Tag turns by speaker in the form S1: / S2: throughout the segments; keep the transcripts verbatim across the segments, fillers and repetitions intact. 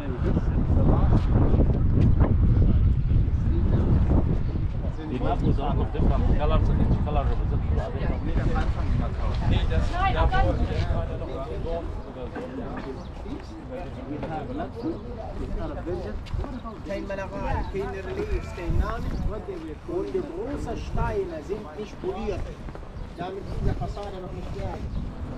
S1: Die Nachos are noch different colors and each color represents the other. Nee, das ist der vor, der ist gerade noch dort oder so.
S2: Kein Mineral, keine Reliefs, kein Name. Und die großen Steine sind nicht poliert. Damit ist die Fassade noch nicht fertig.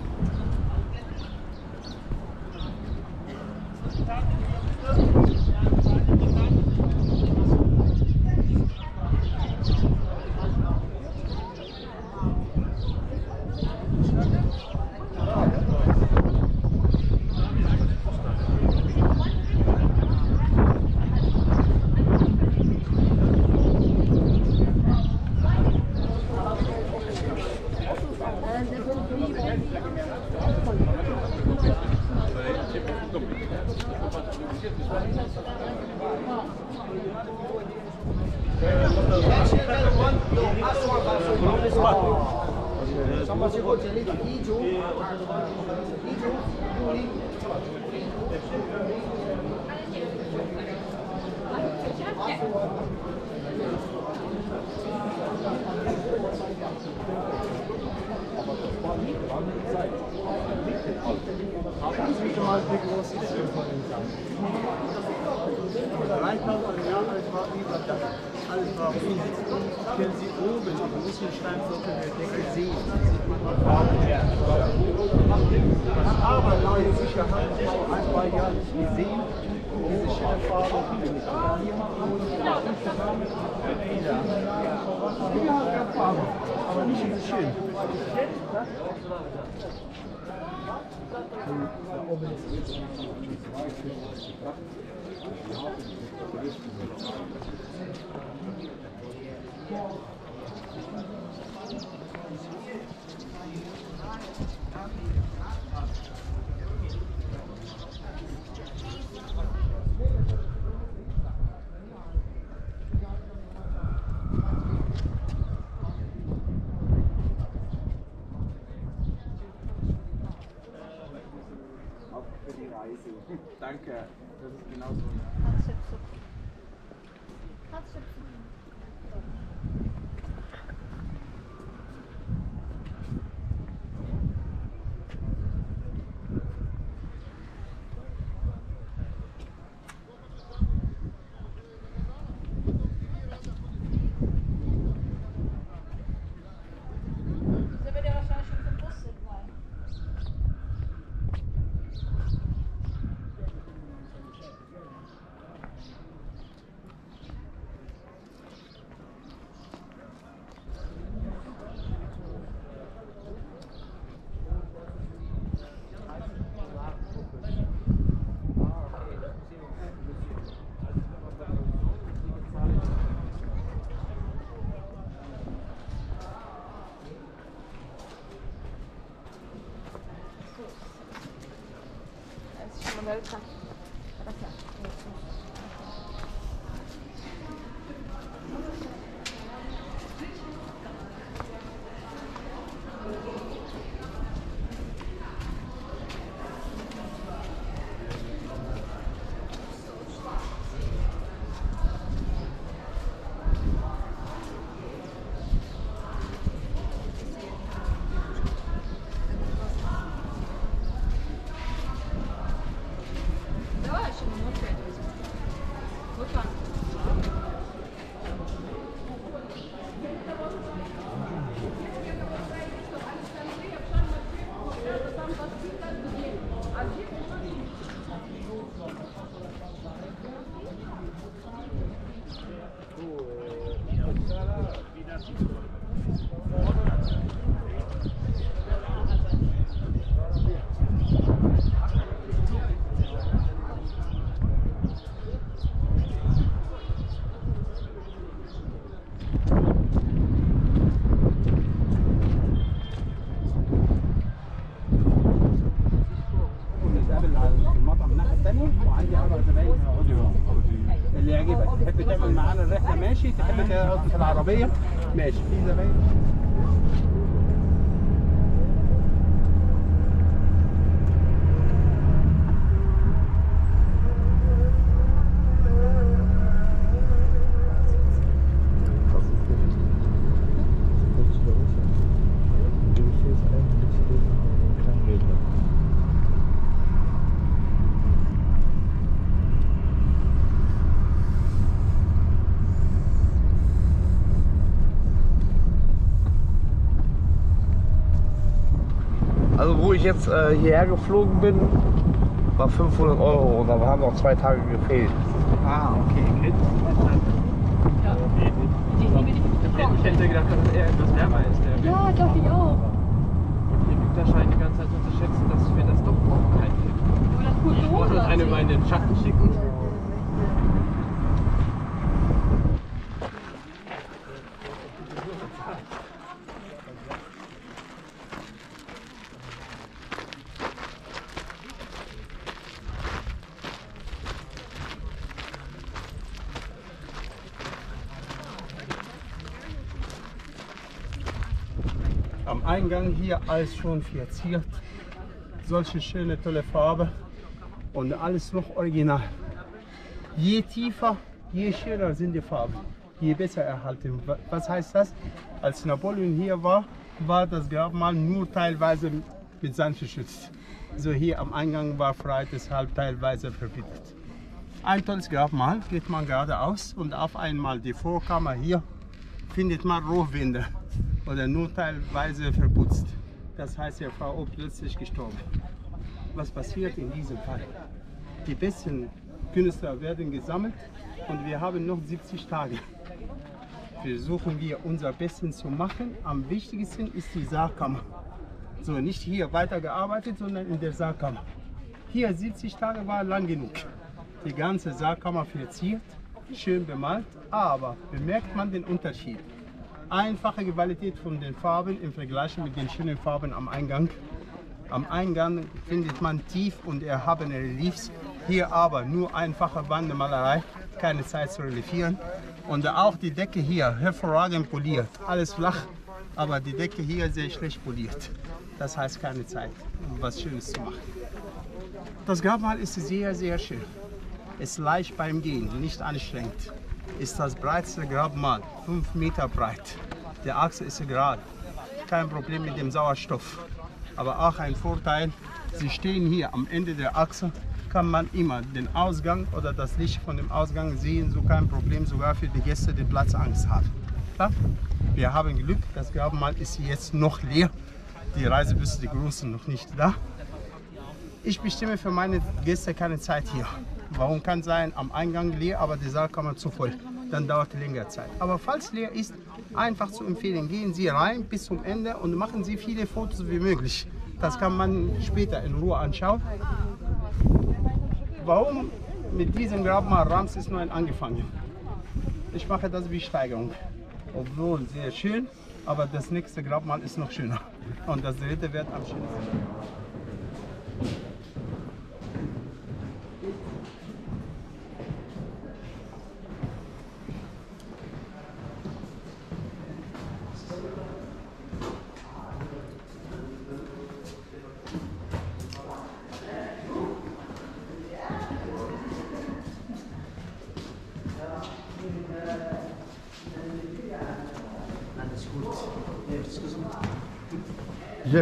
S3: Alles war oben. Können Sie oben die großen Steinflocken der Decke sehen? Aber neue Sicherheit, ein paar Jahre nicht gesehen, diese schöne Farbe, die nicht hier machen. Ja, Farbe, aber nicht so schön. Da oben ist Danke, das ist genauso.
S4: Welcome. اللي يعجبك تحب تعمل معانا الرحله ماشي، تحب تقعد في العربيه ماشي. في زباين
S5: wo ich jetzt äh, hierher geflogen bin, war fünfhundert Euro und da haben noch zwei Tage gefehlt.
S4: Ah, okay.
S1: Ich hätte gedacht, dass es eher etwas wärmer ist. Der
S6: Ja, dachte ich auch.
S1: Die Ägypter scheinen die ganze Zeit zu unterschätzen, dass wir das doch brauchen kein Kind.
S6: Oder das
S1: Ich wollte uns eine mal in den Schatten schicken.
S4: Am Eingang hier alles schon verziert. Solche schöne, tolle Farbe und alles noch original. Je tiefer, je schöner sind die Farben, je besser erhalten. Was heißt das? Als Napoleon hier war, war das Grabmal nur teilweise mit Sand geschützt. So hier am Eingang war frei, deshalb teilweise verwittert. Ein tolles Grabmal, geht man geradeaus und auf einmal die Vorkammer hier findet man Rohwände oder nur teilweise verputzt. Das heißt, die Frau ist plötzlich gestorben. Was passiert in diesem Fall? Die besten Künstler werden gesammelt und wir haben noch siebzig Tage. Versuchen wir unser Bestes zu machen. Am wichtigsten ist die Sargkammer. So, nicht hier weitergearbeitet, sondern in der Sargkammer. Hier siebzig Tage war lang genug. Die ganze Sargkammer verziert, schön bemalt, aber bemerkt man den Unterschied? Einfache Qualität von den Farben im Vergleich mit den schönen Farben am Eingang. Am Eingang findet man tief und erhabene Reliefs. Hier aber nur einfache Wandmalerei, keine Zeit zu reliefieren. Und auch die Decke hier hervorragend poliert. Alles flach, aber die Decke hier sehr schlecht poliert. Das heißt keine Zeit, um was Schönes zu machen. Das Grabmal ist sehr, sehr schön. Ist leicht beim Gehen, nicht anstrengend. Ist das breiteste Grabmal, fünf Meter breit. Die Achse ist gerade, kein Problem mit dem Sauerstoff. Aber auch ein Vorteil, Sie stehen hier am Ende der Achse, kann man immer den Ausgang oder das Licht von dem Ausgang sehen, so kein Problem, sogar für die Gäste, die Platzangst haben. Ja? Wir haben Glück, das Grabmal ist jetzt noch leer, die Reisebusse, die Großen, noch nicht da. Ich bestimme für meine Gäste keine Zeit hier. Warum kann sein, am Eingang leer, aber die Saalkammer zu voll. Dann dauert es länger Zeit. Aber falls leer ist, einfach zu empfehlen, gehen Sie rein bis zum Ende und machen Sie viele Fotos wie möglich. Das kann man später in Ruhe anschauen. Warum mit diesem Grabmal Ramses neun angefangen? Ich mache das wie Steigerung. Obwohl sehr schön, aber das nächste Grabmal ist noch schöner. Und das dritte wird am schönsten.
S5: Jep.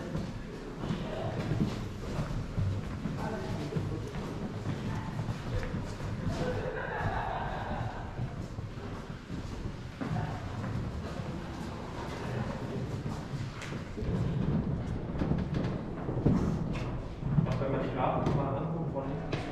S1: Wenn man die Grafen mal anguckt von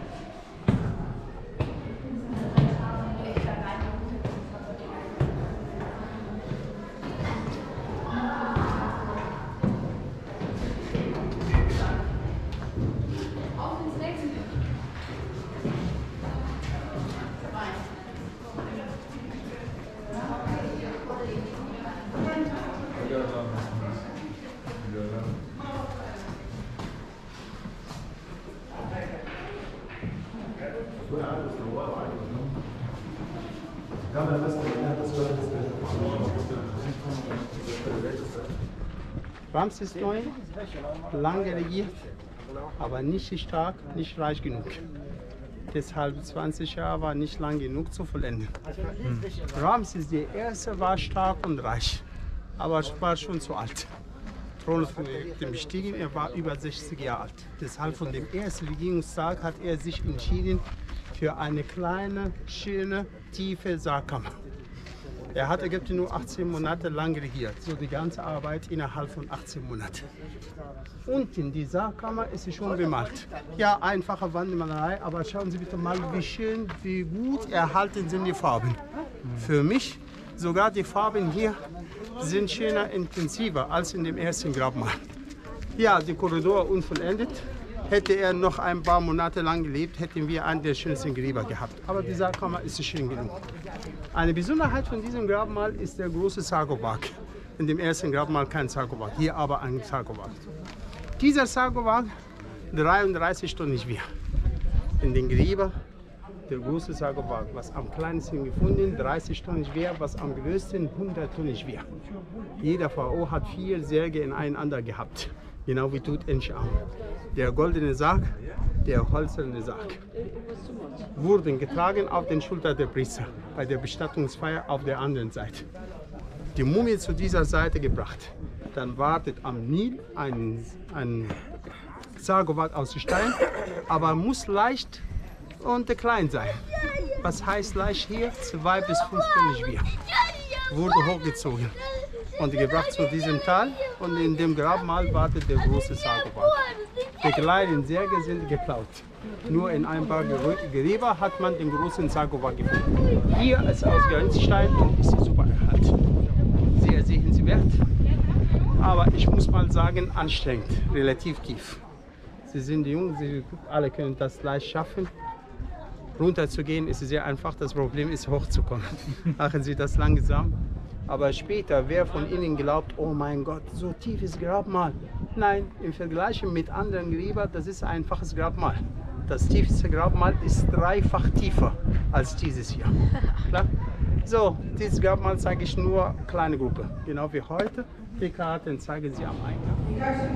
S4: Ramses neun, lange regiert, aber nicht stark, nicht reich genug. Deshalb zwanzig Jahre war nicht lang genug zu vollenden. Hm. Ramses der Erste war stark und reich, aber war schon zu alt. Thron bestiegen, er war über sechzig Jahre alt. Deshalb von dem ersten Regierungstag hat er sich entschieden für eine kleine, schöne, tiefe Sargkammer. Er hat Ägypten nur achtzehn Monate lang regiert, so die ganze Arbeit innerhalb von achtzehn Monaten. Und in die Sargkammer ist sie schon bemalt. Ja, einfache Wandmalerei, aber schauen Sie bitte mal, wie schön, wie gut erhalten sind die Farben. Für mich, sogar die Farben hier sind schöner, intensiver als in dem ersten Grabmal. Ja, der Korridor unvollendet. Hätte er noch ein paar Monate lang gelebt, hätten wir einen der schönsten Gräber gehabt. Aber die Sargkammer ist schön genug. Eine Besonderheit von diesem Grabmal ist der große Sarkophag. In dem ersten Grabmal kein Sarkophag, hier aber ein Sarkophag. Dieser Sarkophag, dreiunddreißig Tonnen schwer. In den Gräber, der große Sarkophag, was am kleinsten gefunden, dreißig Tonnen schwer, was am größten, hundert Tonnen schwer. Jeder Pharao hat vier Särge ineinander gehabt, genau wie Tutanchamun. Der goldene Sarg, der hölzerne Sarg, wurden getragen auf den Schultern der Priester bei der Bestattungsfeier auf der anderen Seite. Die Mumie zu dieser Seite gebracht. Dann wartet am Nil ein, ein Sarkophag aus Stein, aber muss leicht und klein sein. Was heißt leicht hier? Zwei bis fünf Tonnen schwer. Wurde hochgezogen und gebracht zu diesem Tal, und in dem Grabmal wartet der große Sarkophag. Die kleinen Särge sind geklaut. Nur in ein paar Gräber hat man den großen Sarkophag gefunden. Hier ist aus Grenzstein und ist super erhalten. Sehr sehenswert, aber ich muss mal sagen, anstrengend, relativ tief. Sie sind jung, Sie alle können das leicht schaffen. Runter zu gehen ist sehr einfach, das Problem ist hochzukommen. Machen Sie das langsam. Aber später, wer von Ihnen glaubt, oh mein Gott, so tiefes Grabmal? Nein, im Vergleich mit anderen Gräbern, das ist ein einfaches Grabmal. Das tiefste Grabmal ist dreifach tiefer als dieses hier. Klar? So, dieses Grabmal zeige ich nur kleine Gruppe, genau wie heute. Die Karten zeigen Sie am Eingang.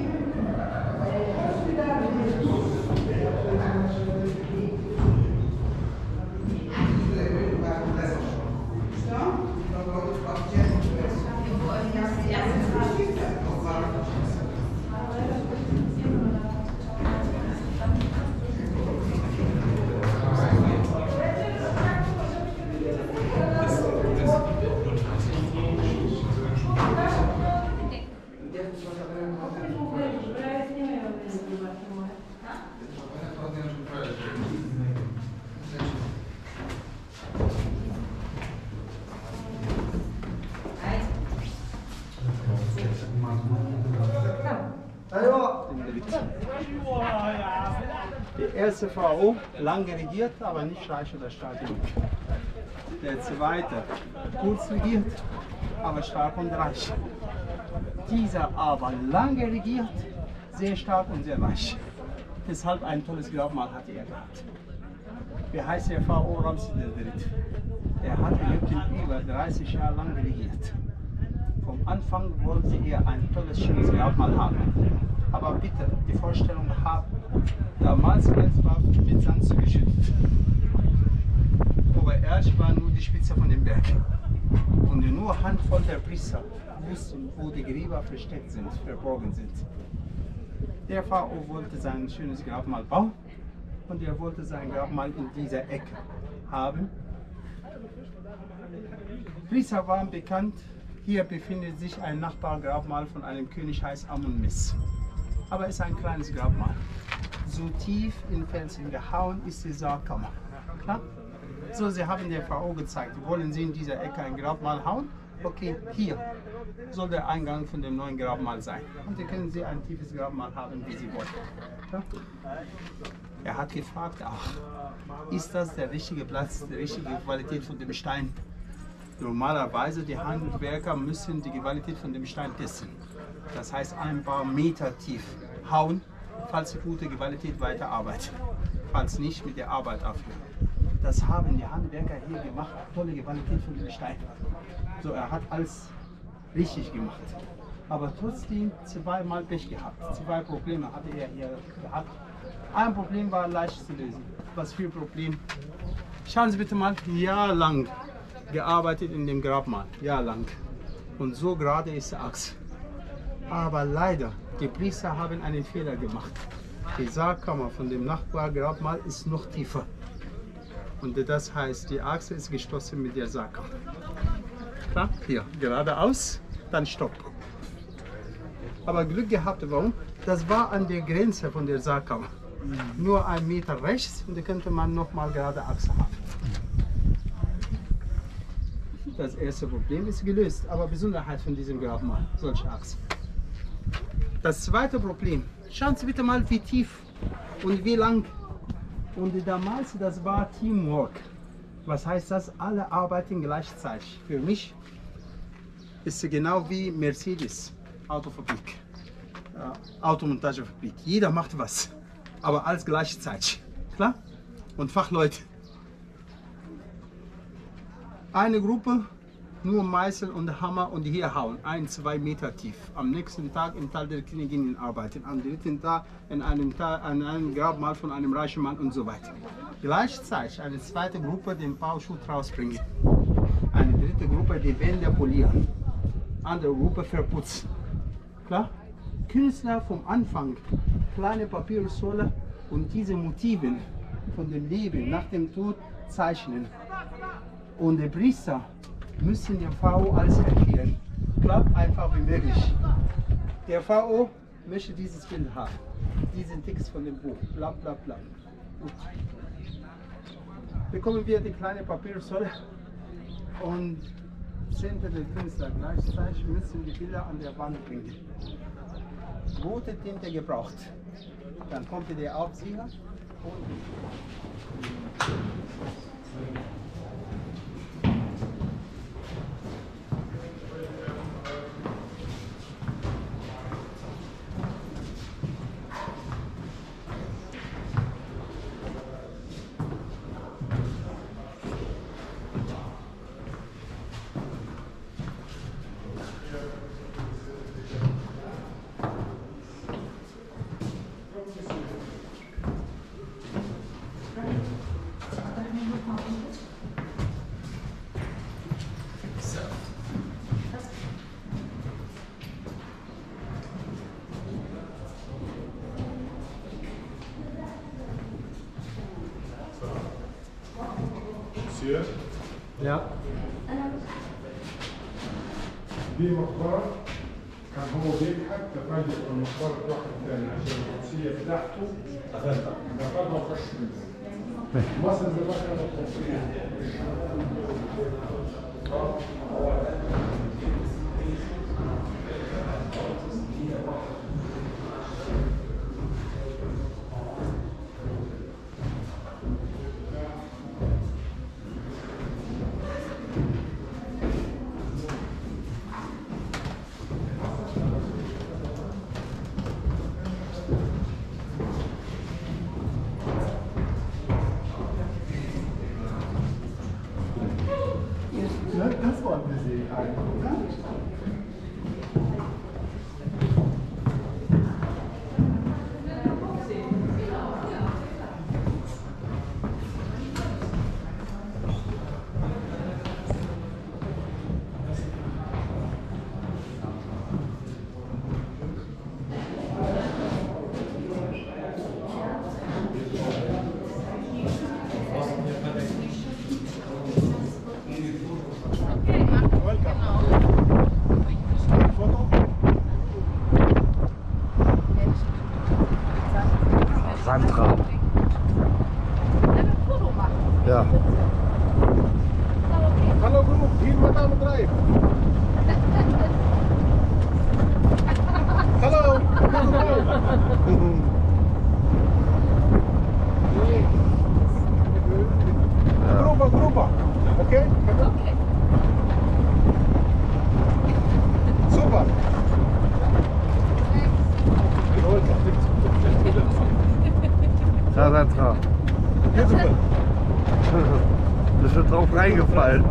S4: Der erste Pharao, lange regiert, aber nicht reich oder stark genug. Der zweite, kurz regiert, aber stark und reich. Dieser aber lange regiert, sehr stark und sehr reich. Deshalb ein tolles Grabmal hatte er gehabt. Wie heißt der Pharao Ramses der Dritte? Er hat Ägypten über dreißig Jahre lang regiert. Vom Anfang wollte er ein tolles, schönes Grabmal haben. Aber bitte die Vorstellung haben, damals alles war mit Sand zugeschüttet. Obererst war nur die Spitze von dem Berg. Und nur eine Handvoll der Priester wussten, wo die Gräber versteckt sind, verborgen sind. Der Pharao wollte sein schönes Grabmal bauen und er wollte sein Grabmal in dieser Ecke haben. Priester waren bekannt, hier befindet sich ein Nachbargrabmal von einem König, heißt Amun-Mis. Aber es ist ein kleines Grabmal. So tief in Felsen gehauen ist die Sargkammer. Klar? So, sie haben der Pharao gezeigt, wollen Sie in dieser Ecke ein Grabmal hauen? Okay, hier soll der Eingang von dem neuen Grabmal sein. Und hier können Sie ein tiefes Grabmal haben, wie Sie wollen. Ja? Er hat gefragt auch, ist das der richtige Platz, die richtige Qualität von dem Stein? Normalerweise die Handwerker müssen die Qualität von dem Stein testen. Das heißt ein paar Meter tief hauen, falls die gute Qualität weiterarbeitet. Falls nicht, mit der Arbeit aufhören. Das haben die Handwerker hier gemacht, tolle Qualität von dem Stein. So, er hat alles richtig gemacht. Aber trotzdem zweimal Pech gehabt. Zwei Probleme hatte er hier gehabt. Ein Problem war leicht zu lösen. Was für ein Problem? Schauen Sie bitte mal, jahrelang gearbeitet in dem Grabmal, jahrelang. Und so gerade ist die Achse. Aber leider, die Priester haben einen Fehler gemacht. Die Sargkammer von dem Nachbargrabmal ist noch tiefer. Und das heißt, die Achse ist gestoßen mit der Sargkammer. Klar? Hier, geradeaus, dann Stopp. Aber Glück gehabt, warum? Das war an der Grenze von der Saalkammer. Mhm. Nur ein Meter rechts und da könnte man nochmal gerade Achse haben. Das erste Problem ist gelöst, aber Besonderheit von diesem Grabmal, solche Achsen. Das zweite Problem, schauen Sie bitte mal, wie tief und wie lang. Und damals, das war Teamwork. Was heißt das? Alle arbeiten gleichzeitig. Für mich ist es genau wie Mercedes, Autofabrik, ja, Automontagefabrik. Jeder macht was, aber alles gleichzeitig. Klar? Und Fachleute. Eine Gruppe, nur Meißel und Hammer und hier hauen, ein, zwei Meter tief. Am nächsten Tag im Tal der Königinnen arbeiten, am dritten Tag in einem, Tal, an einem Grabmal von einem reichen Mann und so weiter. Gleichzeitig eine zweite Gruppe den Bauschutt rausbringen, eine dritte Gruppe die Wände polieren, andere Gruppe verputzen. Klar? Künstler vom Anfang, kleine Papyrusrolle und diese Motiven von dem Leben nach dem Tod zeichnen. Und der Priester müssen dem Pharao alles erklären. Klappt einfach wie möglich. Der Pharao möchte dieses Bild haben. Diesen Text von dem Buch. Bla bla bla. Gut. Bekommen wir die kleine Papyrusrolle und Zehnte der Künstler gleichzeitig müssen die Bilder an der Wand bringen. Rote Tinte gebraucht. Dann kommt der Aufsieger und
S6: Ja.
S7: دي مقبرة كان هو بيبحث تفاجئ المقبرة واحد ثاني عشان القدسية بتاعته دخلها وخش منها. مصر دلوقتي كانت القدسية.
S6: Das wollten Sie angucken.
S5: Sandra. Ja.
S7: Hallo Groep, hier met aan het bedrijf. Hallo, Groepa, groepa. Oké? Oké. Super.
S5: Ja, Sandra.
S7: Beautiful.
S5: Bist du drauf reingefallen?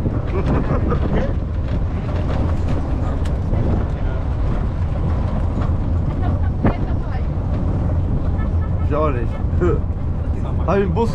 S5: Ich auch nicht. Hab ich einen Bus?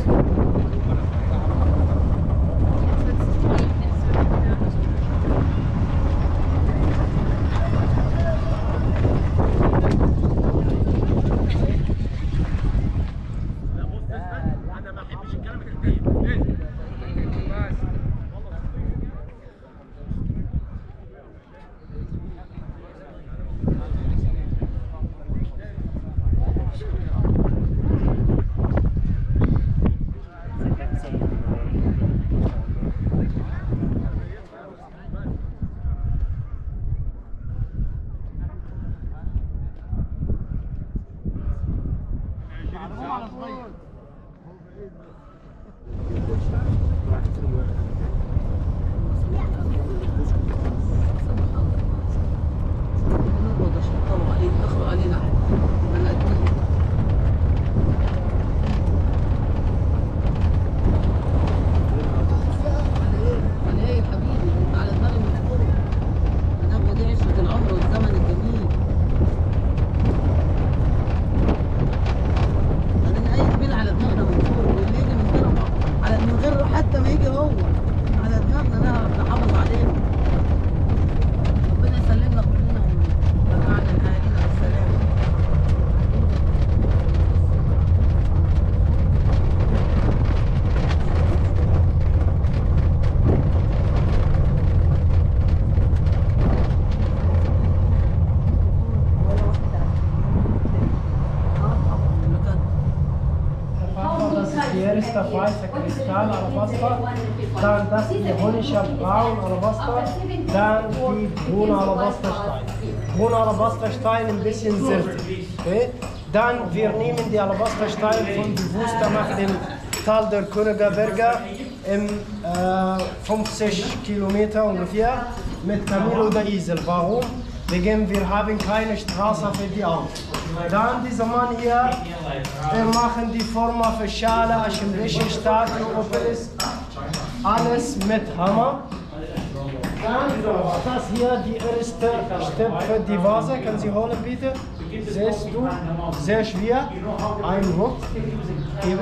S2: weiße Kristall Alabaster, dann das die Honischer Braun Alabaster, dann die brune Alabasterstein. Brune Alabasterstein ein bisschen sirtig. Okay? Dann wir nehmen die Alabasterstein von Bewusster nach dem Tal der Königer Berge im äh, fünfzig Kilometer ungefähr mit Kamel oder Esel. Warum? Wegen wir haben keine Straße für die Autos. Dann dieser Mann hier, wir machen die Form für Schale, Aschenbecher, Statue, Obelis, alles mit Hammer. Dann das hier die erste Step für die Vase, können Sie holen bitte? Siehst du, sehr schwer, ein Hoch geben.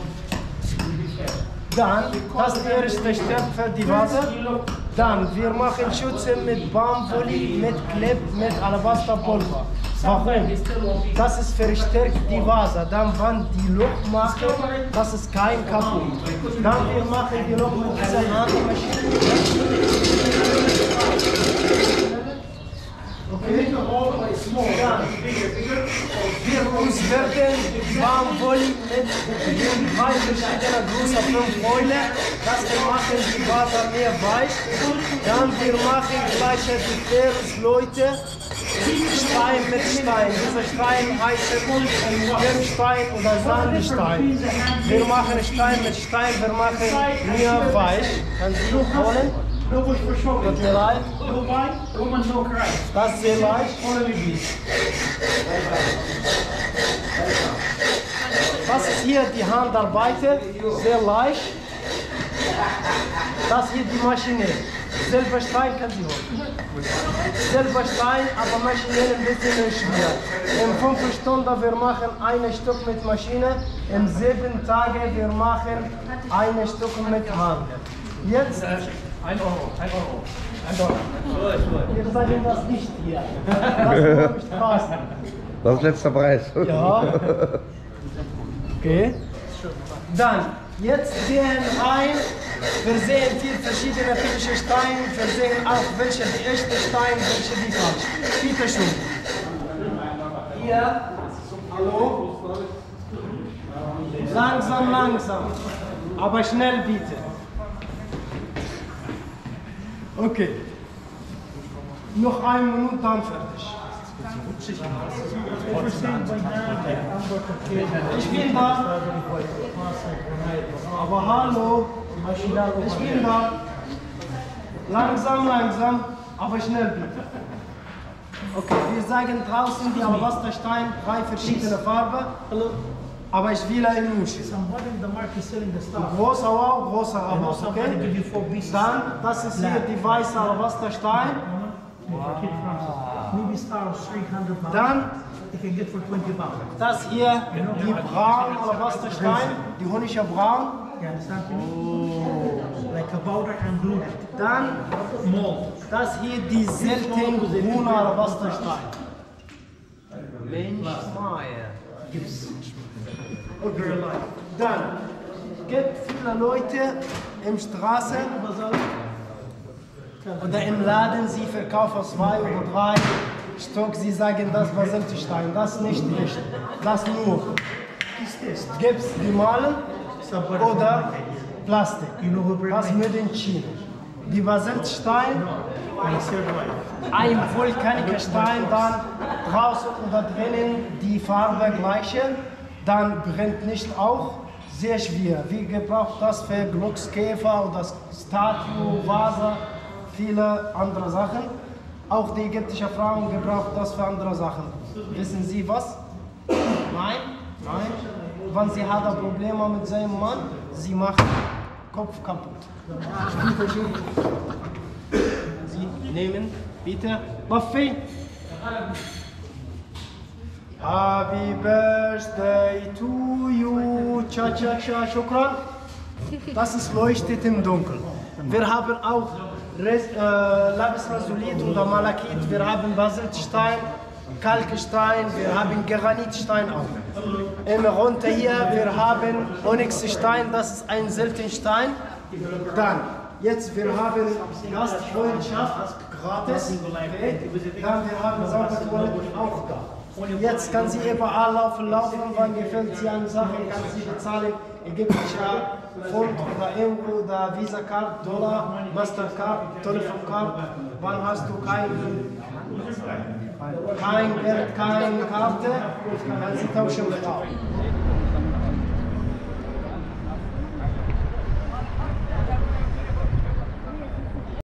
S2: Dann, das ist der erste Step für die Vase. Dann, wir machen Schütze mit Baumwolle, mit Kleb, mit Alabasterpulver. Warum? Das ist verstärkt die Vase. Dann, wenn die Loch machen, das ist kein kaputt. Dann, wir machen die Loch mit dieser Handmaschine. Okay. Dann, wir uns werden Baumwolle mit drei verschiedenen großen fünf Beule. Das wir machen die Vase mehr weich. Dann wir machen gleich die Versleute. Stein mit Stein. Dieser Stein heißt Bernstein oder Sandstein. Wir machen Stein mit Stein, wir machen mehr weich. Kannst du holen? Tut mir leid. Das ist sehr leicht. Das ist hier die Handarbeit, sehr leicht. Das hier die Maschine. Selber Stein kann Sie holen. Selber Stein, aber maschinell ein bisschen schwer. In fünf Stunden wir machen ein Stück mit Maschine. In sieben Tagen wir machen ein Stück mit Hand. Jetzt
S1: Ein Euro, ein Euro.
S2: ein Dollar. Wir sagen das nicht hier. Das ist nicht fast.
S5: Das ist letzter Preis.
S2: Ja. Okay. Dann, jetzt sehen rein. Wir sehen vier verschiedene typische Steine. Wir sehen auch, welche die echte Steine, welche die falsch. Bitte schön. Hier. Hallo. Langsam, langsam. Aber schnell bitte. Okay. Noch eine Minute, dann fertig. Ich bin da. Aber hallo. Ich bin da. Langsam, langsam, aber schnell bitte. Okay, wir sagen draußen die Alabasterstein, drei verschiedene Farben. Aber ich will einen Unterschied. Großer auch, großer aber, okay? Dann, das ist hier die weiße Alabasterstein. Dann, das hier die braune Alabasterstein, die Honischer Braun. Dann, das hier die selten grüne Alabasterstein. Mensch, gibt's. Okay. Dann gibt viele Leute in der Straße oder im Laden, sie verkaufen zwei oder drei Stück, sie sagen, das war Basaltstein, das nicht richtig, das nur. Gibt es die Malen oder Plastik, das mit den China. Die Basaltstein, ein vulkanischer Stein, dann draußen oder drinnen die Farbe gleiche. Dann brennt nicht auch, sehr schwer. Wie gebraucht das für Glückskäfer oder Statue, Vase, viele andere Sachen. Auch die ägyptische Frauen gebraucht das für andere Sachen. Wissen Sie was? Nein? Nein? Wenn sie hat Probleme mit seinem Mann, sie macht Kopf kaputt. Sie nehmen bitte Buffet. Happy birthday to you, cha cha cha, shukran. Das ist leuchtet im Dunkeln. Wir haben auch Res, äh, Lapis Lazuli oder Malakit, wir haben Basaltstein, Kalkstein, wir haben Granitstein auch. Immer runter hier, wir haben Onyxstein, das ist ein seltener Stein. Dann, jetzt wir haben Gastfreundschaft gratis. Dann wir haben Saubertoilette auch da. Jetzt kann sie überall laufen, laufen, wann gefällt sie an Sachen, kann sie bezahlen ägyptischer Pfund oder Euro oder Visa-Card, Dollar, Mastercard, Telefoncard. Wann hast du kein, kein Geld, keine Karte, kannst du tauschen mit auch.